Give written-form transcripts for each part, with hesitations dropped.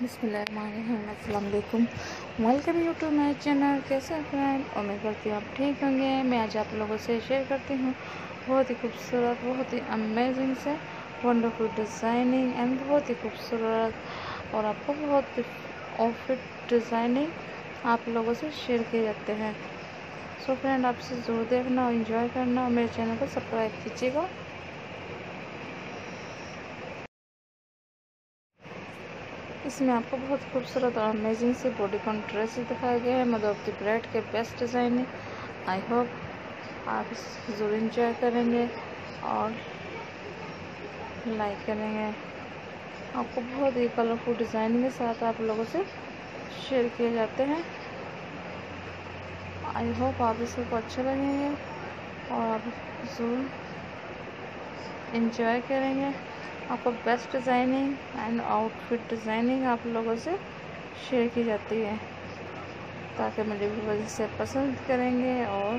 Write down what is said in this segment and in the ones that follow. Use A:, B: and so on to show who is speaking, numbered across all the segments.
A: बिस्मिल्लाहिर्रहमानिर्रहीम, अस्सलाम वालेकुम। Welcome you to my channel. कैसे हैं फ्रेंड? उम्मीद करती हूँ आप ठीक होंगे। मैं आज आप लोगों से शेयर करती हूँ बहुत ही खूबसूरत, बहुत ही अमेजिंग से वंडरफुल डिज़ाइनिंग एंड बहुत ही खूबसूरत और आपको बहुत आउटफिट डिज़ाइनिंग आप लोगों से शेयर किए जाते हैं। सो फ्रेंड, आपसे ज़रूर देखना और इन्जॉय करना और मेरे चैनल को सब्सक्राइब कीजिएगा। इसमें आपको बहुत खूबसूरत और अमेजिंग से बॉडीकॉन ड्रेसेस दिखाए गए हैं मदर ऑफ द ब्राइड के बेस्ट डिज़ाइनिंग। आई होप आप इसे ज़रूर इंजॉय करेंगे और लाइक करेंगे। आपको बहुत ही कलरफुल डिज़ाइनिंग के साथ आप लोगों से शेयर किए जाते हैं। आई होप आप इसको अच्छे लगेंगे और आप ज़रूर इंजॉय करेंगे। आपको best designing and outfit designing आप लोगों से शेयर की जाती है ताकि मेरे व्यूअर्स इसे पसंद करेंगे और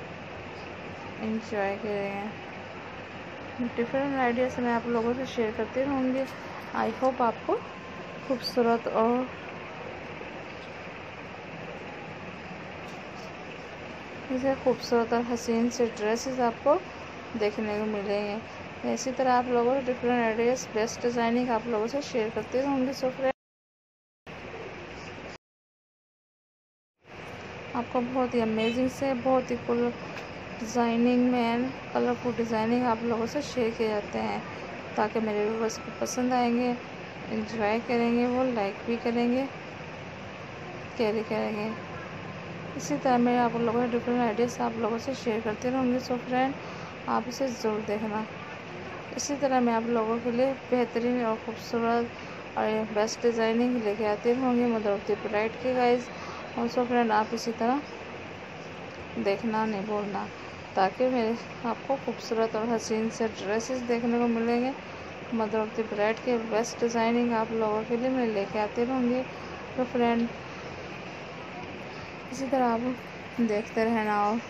A: इंजॉय करेंगे। डिफरेंट आइडियाज़ मैं आप लोगों से शेयर करती रहूँगी। आई होप आपको खूबसूरत और इसे खूबसूरत और हसीन से ड्रेसेस आपको देखने को मिलेंगे। इसी तरह आप लोगों को डिफरेंट आइडियाज़ बेस्ट डिज़ाइनिंग आप लोगों से शेयर करते रहूँगी। सो फ्रेंड, आपको बहुत ही अमेजिंग से बहुत ही फुल डिज़ाइनिंग में कलरफुल डिज़ाइनिंग आप लोगों से शेयर किए जाते हैं ताकि मेरे व्यूअर्स को पसंद आएंगे, इंजॉय करेंगे, वो लाइक भी करेंगे, कैरी करेंगे। इसी तरह मैं आप लोगों से डिफरेंट आइडियाज़ आप लोगों से शेयर करते रहूँगी। सो फ्रेंड, आप इसे ज़रूर देखना। इसी तरह मैं आप लोगों के लिए बेहतरीन और ख़ूबसूरत और बेस्ट डिज़ाइनिंग लेके आती रहूँगी मदर ऑफ द ब्राइड के गाइस। और सो फ्रेंड, आप इसी तरह देखना नहीं भूलना ताकि मेरे आपको खूबसूरत और हसीन से ड्रेसेस देखने को मिलेंगे। मदर ऑफ द ब्राइड के बेस्ट डिज़ाइनिंग आप लोगों के लिए मैं लेके आती रहूँगी। तो फ्रेंड, इसी तरह आप देखते रहना। और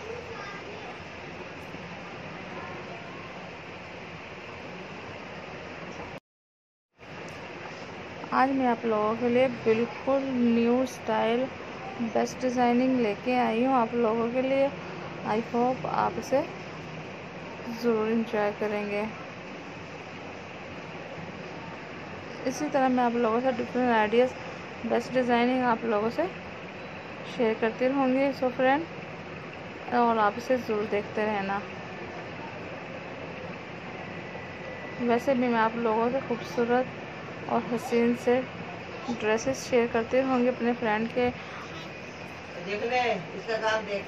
A: आज मैं आप लोगों के लिए बिल्कुल न्यू स्टाइल बेस्ट डिज़ाइनिंग लेके आई हूँ आप लोगों के लिए। आई होप आप इसे ज़रूर इंजॉय करेंगे। इसी तरह मैं आप लोगों से डिफरेंट आइडियाज़ बेस्ट डिज़ाइनिंग आप लोगों से शेयर करती रहूँगी। सो फ्रेंड, और आप इसे ज़रूर देखते रहना। वैसे भी मैं आप लोगों से खूबसूरत और हसीन से ड्रेसेस शेयर करती रहूँगी अपने फ्रेंड के।
B: देख ले इसका काम देख।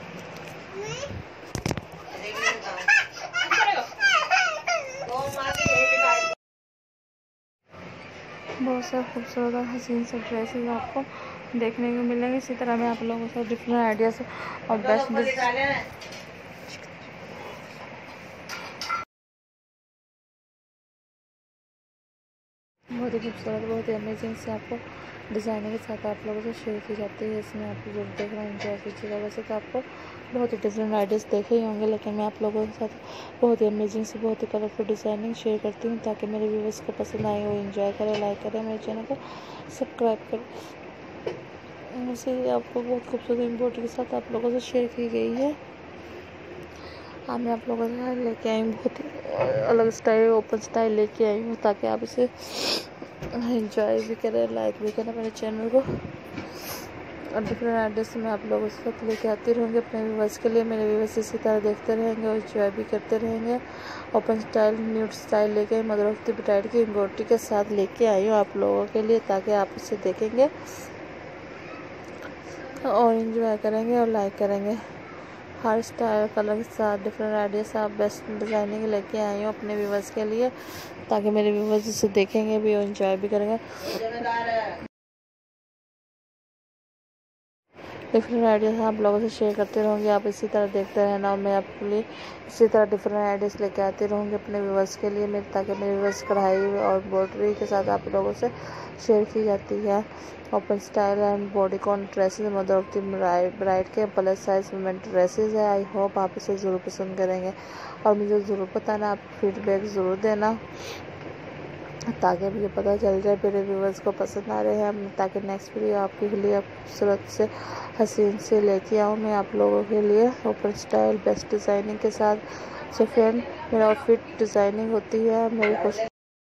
A: बहुत से खूबसूरत और हसीन से ड्रेसेस आपको देखने को मिलेंगे। इसी तरह मैं आप लोगों से डिफरेंट आइडियाज़ और बेस्ट बहुत ही खूबसूरत, बहुत ही अमेजिंग से आपको डिज़ाइनिंग के साथ आप लोगों से शेयर की जाती है। इसमें आप जरूर देखना, एंजॉय कीजिएगा। वैसे तो आपको बहुत ही डिफरेंट आइडियाज़ देखे ही होंगे, लेकिन मैं आप लोगों के साथ बहुत ही अमेजिंग से बहुत ही कलरफुल डिज़ाइनिंग शेयर करती हूँ ताकि मेरे व्यूअर्स को पसंद आए, वो इन्जॉय करें, लाइक करें, मेरे चैनल को सब्सक्राइब करें। वैसे आपको बहुत खूबसूरत एम्ब्रॉयडरी के साथ आप लोगों से शेयर की गई है। हाँ, मैं आप लोगों के लेके आई हूँ बहुत ही अलग स्टाइल, ओपन स्टाइल लेके आई हूँ ताकि आप इसे एंजॉय भी करें, लाइक भी करें मेरे चैनल को। और डिफरेंट आइडियाज़ मैं आप लोगों के साथ लेके आती रहूँगी अपने व्यूअर्स के लिए। मेरे व्यूअर्स इसी तरह देखते रहेंगे और एंजॉय भी करते रहेंगे। ओपन स्टाइल, न्यूड स्टाइल लेके मदर ऑफ द ब्राइड की एम्ब्रॉयडरी के साथ लेके आई हूँ आप लोगों के लिए ताकि आप इसे देखेंगे और एंजॉय करेंगे और लाइक करेंगे। हर स्टाइल कलर के साथ डिफरेंट आइडियाज़ आप बेस्ट डिज़ाइनिंग लेके आई हूँ अपने व्यूअर्स के लिए ताकि मेरे व्यूअर्स इसे देखेंगे भी और एंजॉय भी करेंगे। डिफरेंट आइडियाज़ आप लोगों से शेयर करते रहूँगी, आप इसी तरह देखते रहना और मैं आपके लिए इसी तरह डिफरेंट आइडियाज़ लेके आती रहूँगी अपने व्यूअर्स के लिए ताकि मेरे व्यूअर्स कढ़ाई और एम्ब्रॉयडरी के साथ आप लोगों से शेयर की जाती है। Open style and bodycon dresses mother of the bride के प्लस साइज वुमेन ड्रेसेस है। आई होप आप इसे ज़रूर पसंद करेंगे और मुझे ज़रूर बताना, आप फीडबैक ज़रूर देना। ताकि मुझे पता चल जाए मेरे व्यूवर्स को पसंद आ रहे हैं, ताकि नेक्स्ट वीडियो आपके लिए खूबसूरत से हसीन से लेके आऊँ मैं आप लोगों के लिए ओपन स्टाइल बेस्ट डिज़ाइनिंग के साथ। सो फ्रेंड, मेरा आउटफिट डिज़ाइनिंग होती है, मेरी कोशिश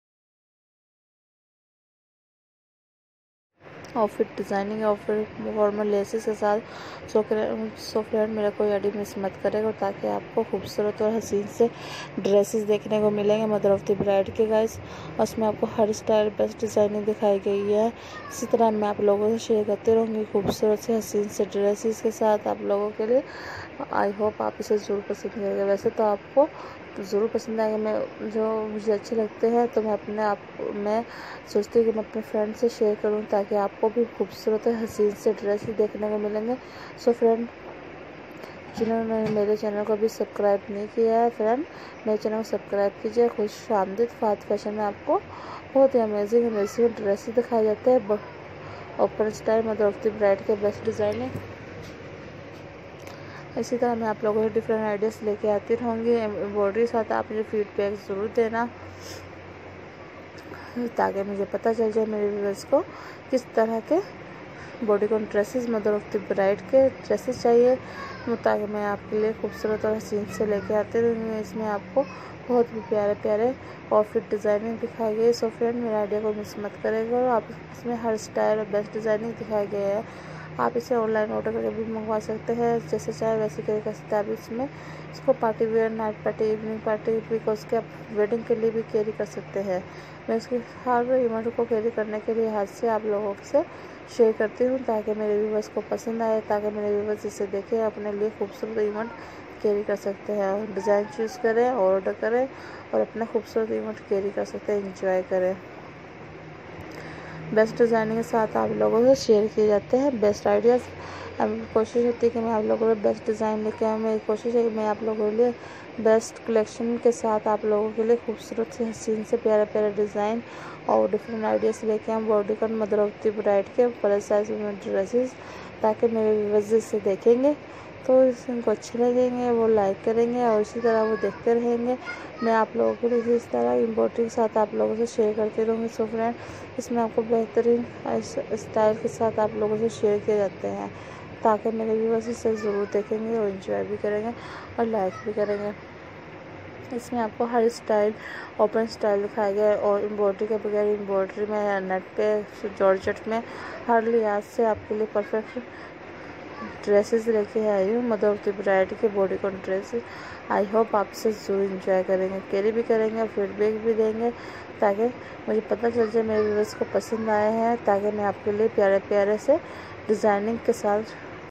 A: आउटफिट डिज़ाइनिंग और फिर फॉर्मल लेसेस के साथ। सो फ्रेंड, मेरा कोई आईडी मिस मत करेगा, ताकि आपको खूबसूरत और हसीन से ड्रेसेस देखने को मिलेंगे मदर ऑफ द ब्राइड के गाइस। उसमें आपको हर स्टाइल बेस्ट डिज़ाइनिंग दिखाई गई है। इसी तरह मैं आप लोगों से शेयर करती रहूँगी खूबसूरत से हसीन से ड्रेसेस के साथ आप लोगों के लिए। आई होप आप इसे ज़रूर पसंद करेंगे। वैसे तो आपको ज़रूर पसंद आएगा, मैं जो मुझे अच्छे लगते हैं तो मैं सोचती हूँ कि मैं अपने फ्रेंड से शेयर करूँ, ताकि आपको भी खूबसूरत हसीन से ड्रेसेस देखने को मिलेंगे। सो फ्रेंड, जिन्होंने मेरे चैनल को अभी सब्सक्राइब नहीं किया है, फ्रेंड मेरे चैनल को सब्सक्राइब कीजिए। खुश आमदीद फात फैशन में आपको बहुत ही अमेजिंग ड्रेसेस दिखाए जाते हैं open style mother of the bride के बेस्ट डिज़ाइनिंग। इसी तरह मैं आप लोगों को डिफरेंट आइडियाज़ लेके आती रहूँगी एम्ब्रॉयडरी के साथ। आप मुझे फीडबैक ज़रूर देना, ताकि मुझे पता चल जाए मेरे व्यूअर्स को किस तरह के bodycon dresses mother of the bride के ड्रेसेस चाहिए, ताकि मैं आपके लिए खूबसूरत और हसीन से लेके आती रहूँगी। इसमें आपको बहुत ही प्यारे प्यारे आउटफिट डिज़ाइनिंग दिखाई गई। सो फ्रेंड, मेरे आइडिया को मिस मत करेगा। और आप इसमें हर स्टाइल और बेस्ट डिज़ाइनिंग दिखाई गई है। आप इसे ऑनलाइन ऑर्डर करके भी मंगवा सकते हैं, जैसे चाहे वैसे कैरी कर सकते हैं। आप इसको party wear, night party, evening party, because के आप वेडिंग के लिए भी कैरी कर सकते हैं। मैं इसकी हर इवेंट को कैरी करने के लिए हाथ से आप लोगों से शेयर करती हूँ, ताकि मेरे व्यूवर्स को पसंद आए, ताकि मेरे व्यूवर्स इसे देखें अपने लिए खूबसूरत इवेंट कैरी कर सकते हैं। डिज़ाइन चूज़ करें, ऑर्डर करें और अपना खूबसूरत इवेंट कैरी कर सकते हैं, इंजॉय करें। बेस्ट डिज़ाइनिंग के साथ आप लोगों से शेयर किए जाते हैं बेस्ट आइडियाज़। कोशिश होती है कि मैं आप लोगों को बेस्ट डिज़ाइन लेके आऊँ। मेरी कोशिश है कि मैं आप लोगों के लिए बेस्ट कलेक्शन के साथ आप लोगों के लिए खूबसूरत से हसीन से प्यारे प्यारे डिज़ाइन और डिफरेंट आइडियाज़ लेके आऊँ bodycon mother of the bride के प्लस साइज में ड्रेसेस, ताकि मेरे व्यूअर्स इसे देखेंगे तो इनको अच्छे लगेंगे, वो लाइक करेंगे और इसी तरह वो देखते रहेंगे। मैं आप लोगों के लिए इस तरह एम्ब्रॉयडरी के साथ आप लोगों से शेयर करती रहूँगी। सो फ्रेंड, इसमें आपको बेहतरीन स्टाइल के साथ आप लोगों से शेयर किए जाते हैं, ताकि मेरे व्यूअर्स इसे ज़रूर देखेंगे और एंजॉय भी करेंगे और लाइक भी करेंगे। इसमें आपको हर स्टाइल ओपन स्टाइल दिखाया गया है और एम्ब्रॉयडरी के बगैर एम्ब्रॉयडरी में, नेट पे, जॉर्जेट में हर लिहाज से आपके लिए परफेक्ट ड्रेसेस लेके आई हूँ मदर ऑफ द ब्राइड के बॉडीकॉन ड्रेसेस। आई होप आप इसे ज़रूर इंजॉय करेंगे, कैरी भी करेंगे और फीडबैक भी देंगे, ताकि मुझे पता चल जाए मेरे व्यूअर्स को पसंद आए हैं, ताकि मैं आपके लिए प्यारे प्यारे से डिज़ाइनिंग के साथ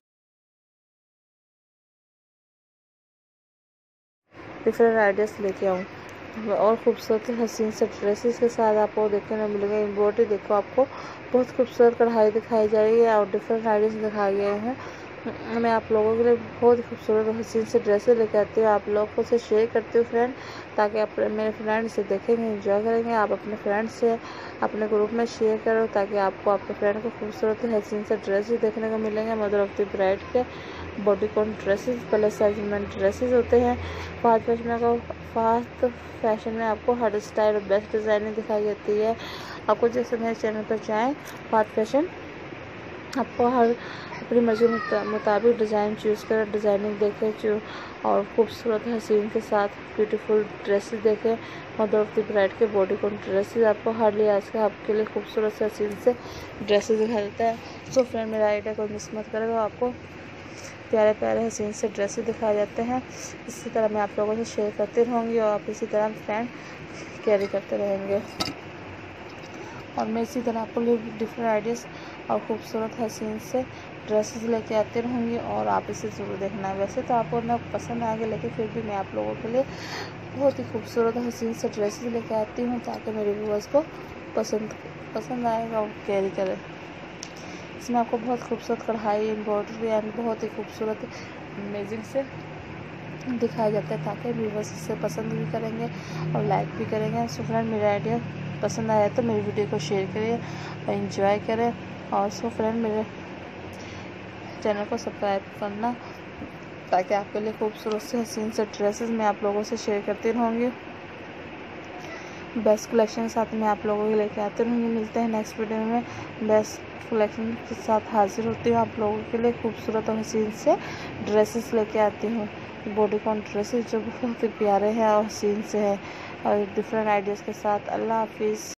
A: डिफरेंट आइडियाज़ लेके आऊँ और खूबसूरत हसीन से ड्रेसेस के साथ आपको देखने को मिलेंगे। एम्ब्रॉयडरी देखो, आपको बहुत खूबसूरत कढ़ाई दिखाई जा रही है और डिफरेंट आइडियाज़ दिखाए गए हैं। मैं आप लोगों के लिए बहुत खूबसूरत और हसीन से ड्रेसेस लेके आती हूँ, आप लोगों से शेयर करती हूँ फ्रेंड, ताकि आप मेरे फ्रेंड से देखेंगे, एंजॉय करेंगे। आप अपने फ्रेंड से अपने ग्रुप में शेयर करो, ताकि आपको आपके फ्रेंड को खूबसूरत हसीन से ड्रेसेस देखने को मिलेंगे मदर ऑफ द ब्राइड के बॉडीकॉन ड्रेसेस प्लस साइज में ड्रेसेस होते हैं। फास्ट फैशन में आपको हर स्टाइल और बेस्ट डिज़ाइनिंग दिखाई जाती है। आपको जैसे मेरे चैनल पर जाएँ फास्ट फैशन, आपको हर अपनी मर्जी मुताबिक डिज़ाइन चूज़ करें, डिज़ाइनिंग देखें और खूबसूरत हसीन के साथ ब्यूटीफुल ड्रेसेस देखें मदर ऑफ द ब्राइड के बॉडीकॉन ड्रेसेस। आपको हर लिहाज का आपके लिए खूबसूरत से हसीन से ड्रेसेस दिखाई देता है। सो फ्रेंड, मेरा आइडिया को मिस मत करेगा, आपको प्यारे प्यारे हसीन से ड्रेसेस दिखाए जाते हैं। इसी तरह मैं आप लोगों से शेयर करती रहूँगी और आप इसी तरह फ्रेंड कैरी करते रहेंगे और मैं इसी तरह आपको लिए डिफरेंट आइडियाज़ और खूबसूरत हसीन से ड्रेसेस लेके आती रहूँगी और आप इसे ज़रूर देखना। वैसे तो आपको ना पसंद आएगा, लेकिन फिर भी मैं आप लोगों के लिए बहुत ही खूबसूरत हसीन से ड्रेसेस लेके आती हूँ, ताकि मेरे व्यूअर्स को पसंद आएगा और कैरी करें। इसमें आपको बहुत खूबसूरत कढ़ाई, एम्ब्रॉयडरी एंड बहुत ही खूबसूरत अमेजिंग से दिखाया जाता है, ताकि व्यूअर्स इसे पसंद भी करेंगे और लाइक भी करेंगे। सो फ्रेंड, मेरा आइडिया पसंद आया तो मेरी वीडियो को शेयर करिए और एंजॉय करें। और सो फ्रेंड, मेरे चैनल को सब्सक्राइब करना, ताकि आपके लिए खूबसूरत से हसीन से ड्रेसेस मैं आप लोगों से शेयर करती रहूँगी। बेस्ट कलेक्शन साथ में आप लोगों के लेके आते रहूँगी। मिलते हैं नेक्स्ट वीडियो में बेस्ट कलेक्शन के साथ हाजिर होती हूँ। आप लोगों के लिए खूबसूरत और हसीन से ड्रेसेस लेके आती हूँ, बॉडीकॉन ड्रेसेस जो बहुत ही प्यारे हैं और हसीन से है और डिफरेंट आइडियाज़ के साथ। अल्लाह हाफिज़।